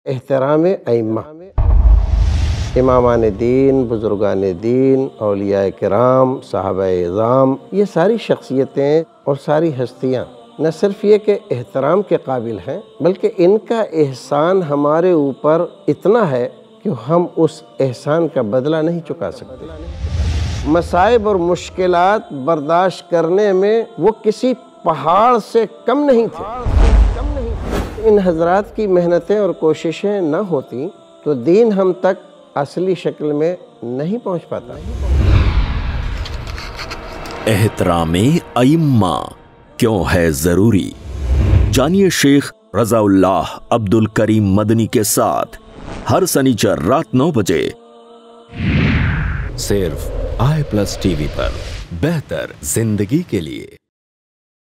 एहतराम अइम्मा, इमामान दीन, बुजुर्गान दीन, औलियाए किराम, साहबाए इज़ाम, ये सारी शख्सियतें और सारी हस्तियाँ न सिर्फ ये कि एहतराम के काबिल हैं, बल्कि इनका एहसान हमारे ऊपर इतना है कि हम उस एहसान का बदला नहीं चुका सकते। मसाइब और मुश्किलात बर्दाश्त करने में वो किसी पहाड़ से कम नहीं थे। इन हजरात की मेहनतें और कोशिशें न होती तो दीन हम तक असली शक्ल में नहीं पहुंच पाता। एहतरामे अइम्मा क्यों है जरूरी, जानिए शेख रज़ाउल्लाह अब्दुल करीम मदनी के साथ हर शनिचर रात 9 बजे सिर्फ i+ टीवी पर, बेहतर जिंदगी के लिए।